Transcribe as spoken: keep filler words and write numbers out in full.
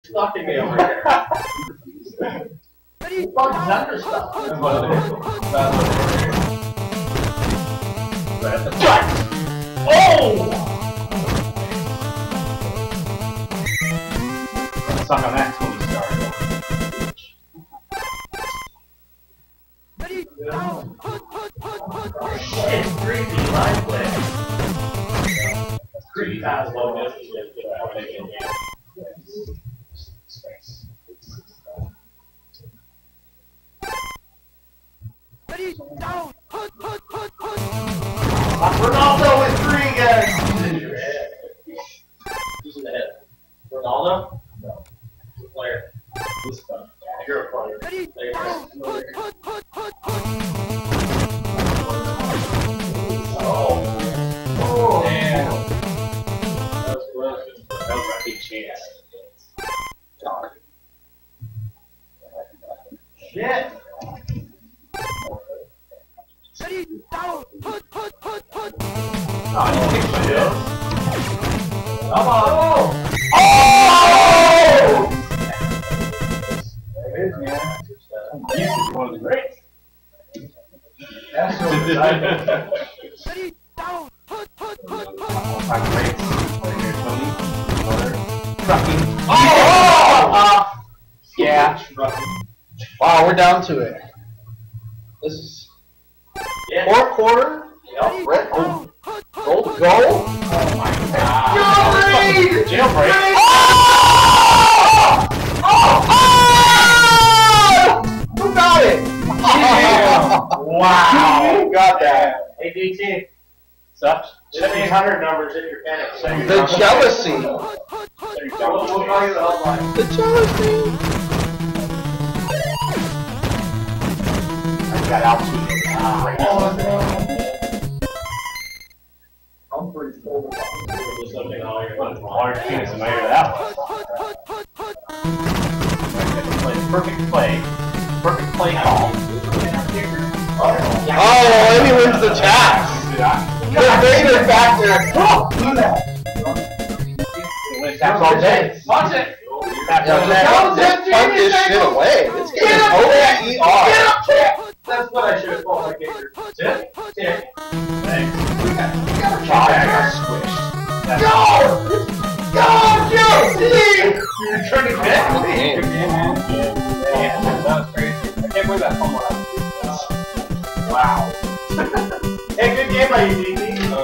Stalking me over here. Ready? Fuck Zunder stuff. Oh! Suck on that Tony Stark. Ready? Now. Shit, three D live play. Three fast low distance. Ready? Down. Put, put, put, put. Ronaldo with three guys. Who's in your head? Who's in the head? Ronaldo? No. Who's a player? This stuff. You're a player. Ready? Down. Put, put, put, put, put. Oh. Oh. Damn. That was good. That was a big chance. Shit. Ready? Down. Put, put, put, put. Oh, I didn't think so, dude. Come on. Oh! There it is, man. This is one of the greats. That's so exciting. Ready? Down. Put, put, put, put. All-time greats. Right here, Tony. Mother. Trucking. Oh! Uh, yeah. Trucking. Wow, we're down to it. This is yeah. Fourth quarter. Yep. Red. Oh. Goal to goal. Oh my God. Jailbreak. Jailbreak. Oh! Oh! Oh! Who got it? Yeah. Wow. Who got that? A D T. Such. seventeen hundred numbers in your panic. The jealousy. The jealousy. Got out to you. Oh, no. I'm pretty cold. There's something all your fun. Large penis and I hear that one. Perfect play. Perfect play call. Oh, and he wins the tax. The Vader factor. Do that. Taps all day. Watch it. Taps all day. Punt this shit away. This game is O E R. Get up, Chip. That's what I should have called my gator. Tip? Tip. Thanks. You got a try. I got squished. Go! Go, Joe! See? You're returning back. Good game, man. Yeah, that was crazy. I can't believe that fumble. Wow. Hey, good game by you, D D.